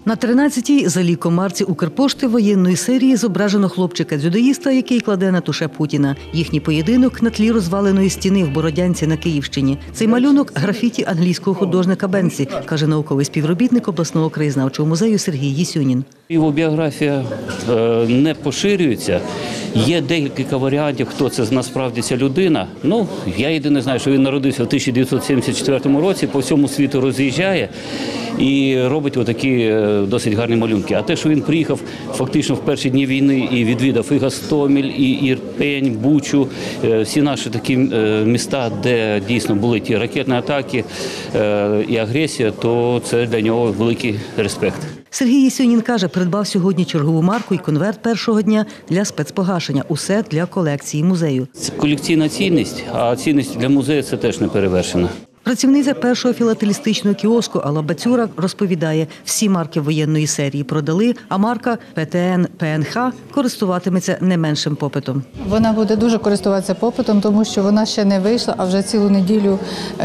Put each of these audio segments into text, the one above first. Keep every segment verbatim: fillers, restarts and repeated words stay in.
На тринадцятій за ліком марці Укрпошти воєнної серії зображено хлопчика-дзюдоїста, який кладе на туше Путіна. Їхній поєдинок на тлі розваленої стіни в Бородянці на Київщині. Цей малюнок – графіті англійського художника Бенсі, каже науковий співробітник обласного краєзнавчого музею Сергій Єсюнін. Його біографія не поширюється. Є декілька варіантів, хто це насправді ця людина. Ну, я єдине знаю, що він народився в тисяча дев'ятсот сімдесят четвертому році, по всьому світу роз'їжджає і робить отакі досить гарні малюнки. А те, що він приїхав фактично в перші дні війни і відвідав і Гостомель, і Ірпень, Бучу, всі наші такі міста, де дійсно були ті ракетні атаки і агресія, то це для нього великий респект. Сергій Єсюнін каже, придбав сьогодні чергову марку і конверт першого дня для спецпогашення. Усе для колекції музею. Це колекційна цінність, а цінність для музею – це теж не перевершена. Працівниця першого філателістичного кіоску Алла Бацюра розповідає, всі марки воєнної серії продали, а марка Пе Те Ен Пе Ен Ха користуватиметься не меншим попитом. Вона буде дуже користуватися попитом, тому що вона ще не вийшла, а вже цілу неділю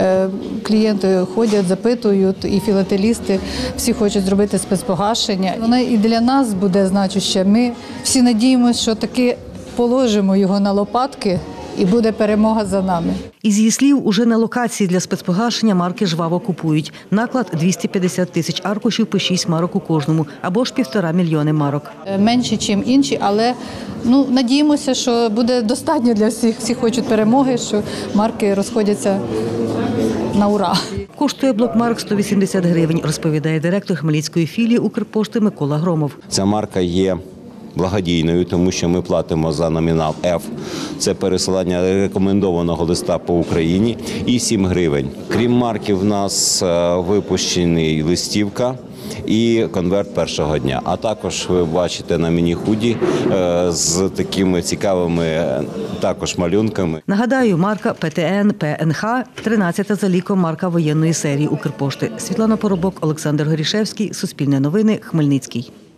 клієнти ходять, запитують, і філателісти всі хочуть зробити спецпогашення. Вона і для нас буде значуща. Ми всі надіємося, що таки положимо його на лопатки, і буде перемога за нами. Із її слів, уже на локації для спецпогашення марки жваво купують. Наклад – двісті п'ятдесят тисяч аркушів по шість марок у кожному, або ж півтора мільйони марок. Менше, ніж інші, але ну, надіємося, що буде достатньо для всіх. Всі хочуть перемоги, що марки розходяться на ура. Коштує блок марок сто вісімдесят гривень, розповідає директор Хмельницької філії Укрпошти Микола Громов. Ця марка є благодійною, тому що ми платимо за номінал F, це пересилання рекомендованого листа по Україні, і сім гривень. Крім марки, в нас випущений листівка і конверт першого дня. А також ви бачите на міні-худі з такими цікавими також малюнками. Нагадаю, марка Пе Те Ен Пе Ен Ха – тринадцята за ліком марка воєнної серії Укрпошти. Світлана Поробок, Олександр Горішевський, Суспільне новини, Хмельницький.